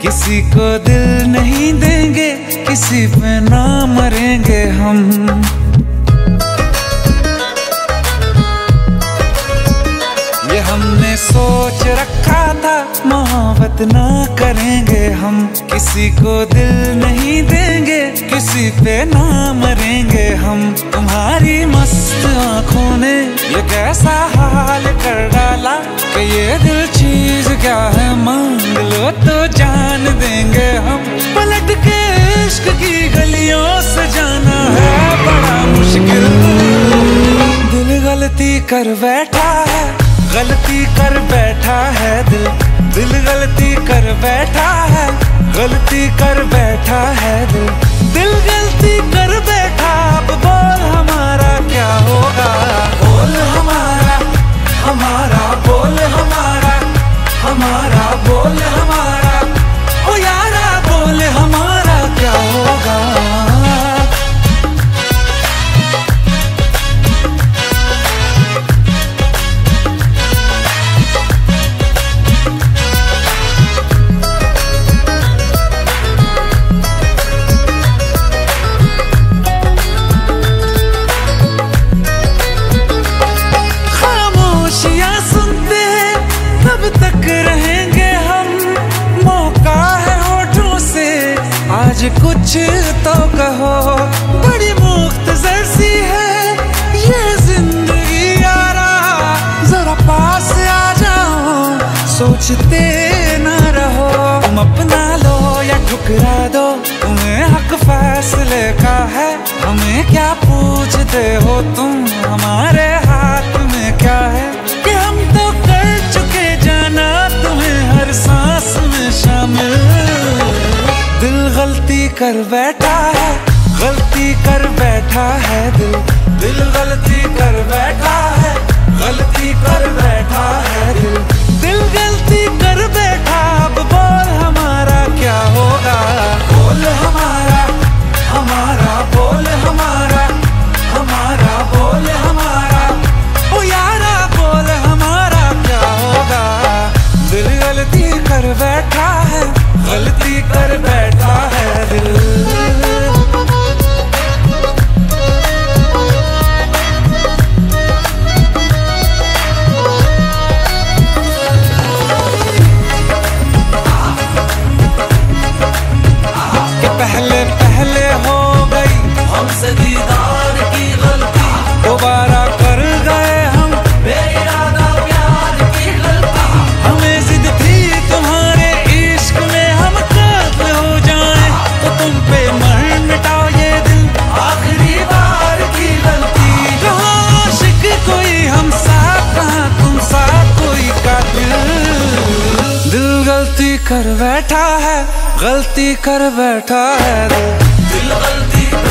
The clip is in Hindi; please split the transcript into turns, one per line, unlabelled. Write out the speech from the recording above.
किसी को दिल नहीं देंगे, किसी पे ना मरेंगे हम। ये हमने सोच रखा था मोहब्बत ना करेंगे हम। किसी को दिल नहीं देंगे, किसी पे ना मरेंगे हम। तुम्हारी मस्त आंखों ने ये कैसा हाल कर डाला कि ये दिल चीज क्या है, मांग लो तो जान देंगे हम। पलट के इश्क की गलियों से जाना है बड़ा मुश्किल। दिल गलती कर बैठा है, गलती कर बैठा है दिल। दिल गलती कर बैठा है, गलती कर बैठा है दिल। दिल गलती कर बैठा, अब बोल हमारा क्या होगा। बोल हमारा, हमारा बोल हमारा, हमारा बोल हमारा। ओ यारा बोल हमारा क्या होगा। आज कुछ तो कहो, बड़ी मुख्तसर सी है ये जिंदगी यारा। जरा पास आ जाओ, सोचते ना रहो। तुम अपना लो या ठुकरा दो, तुम्हें हक फैसले का है। हमें क्या पूछते हो तुम, हमारे हाथ में क्या है। कि हम तो कर चुके जाना तुम्हें हर सांस में शामिल। दिल गलती कर बैठा है, गलती कर बैठा है दिल। दिल गलती कर बैठा है, गलती कर बैठा है दिल। दिल गलती कर बैठा, अब बोल हमारा क्या होगा। बोल हमारा, हमारा बोल हमारा, हमारा बोल हमारा। ओ यारा बोल हमारा क्या होगा। दिल गलती कर बैठा है, गलती कर बैठा है दिल। कि पहले पहले हो गई हमसे दीदार की गलती, दोबारा कर गए हम बेइरादा प्यार की गलती। हमें जिद थी तुम्हारे इश्क में हम काबिल हो जाएं, तो तुम पे मर मिटाओ ये दिल आखिरी बार की गलती। कहाँ आशिक कोई हम साथ, कहाँ तुम साथ कोई कातिल। दिल गलती कर बैठा है, गलती कर बैठा है दिल। दिल गलती